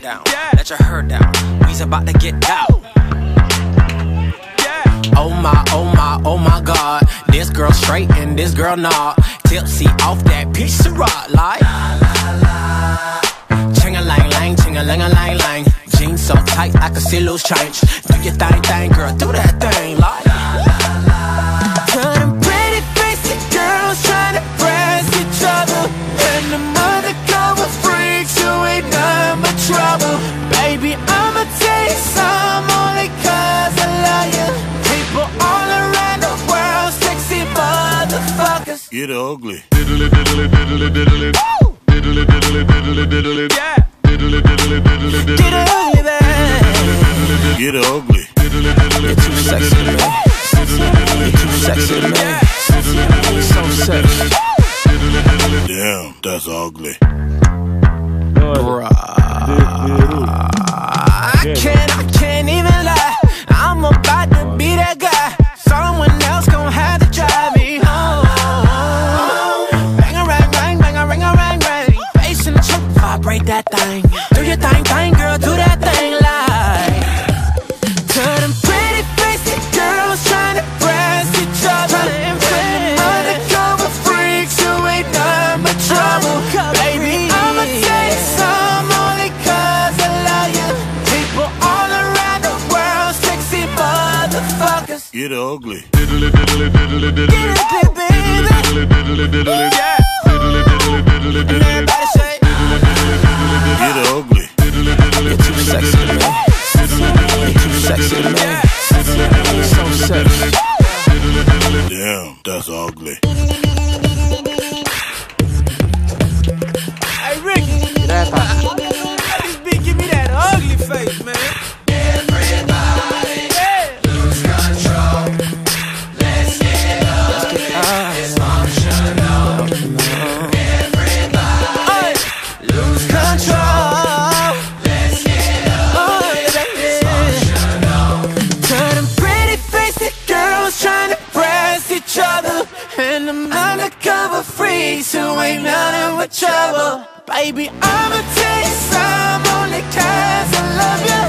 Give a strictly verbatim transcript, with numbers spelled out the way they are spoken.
down, let your hair down. We's about to get out. Oh my, oh my, oh my God. This girl straight and this girl not. Tipsy off that piece of rock like ching-a-lang-lang, ching-a-lang-a-lang-lang. Jeans so tight I can see loose change. Do your thing, thing, girl, do that thing like turning pretty basic girls trying to press each other, and the undercover freaks who ain't nothing but trouble. Baby, I'ma tell you some only cause I love you. People all around the world, sexy motherfuckers. Get ugly. Diddly diddly diddly diddly. Diddly diddly diddly diddly. Yeah. Diddly diddly diddly diddly. Get ugly, baby. Get ugly. You're too sexy to me. You're too sexy to me. So sexy. Damn, that's ugly. Bruh, I can't, I can't even lie. I'm about to be that guy. Someone else gon' have to drive me home. Bang a rang rang, bang a ring a rang rang. Bass in the truck, vibrate that thing. Do your thing, thing, girl, do that thing like turn them pretty basic girls trying to press each other, and them undercover freaks who ain't nothing but trouble. Baby, I'ma tell you some only cause I love you. People all around the world, sexy motherfuckers. Get ugly. Diddly diddly diddly diddly. Get it, baby. Diddly diddly diddly. Yeah. Diddly diddly diddly diddly. And everybody say get ugly. You're too sexy to me. You're too sexy to me. So sexy. Damn, that's ugly. Hey Ricky, this beat give me that ugly face, man. Everybody, yeah. Lose control. Let's get up. Dysfunctional. Everybody, lose control. Let's get up. Dysfunctional. Turn them pretty basic girls trying to press each other, and them undercover freaks who ain't nothing but trouble. Baby, I'ma tell you some only cause I love you.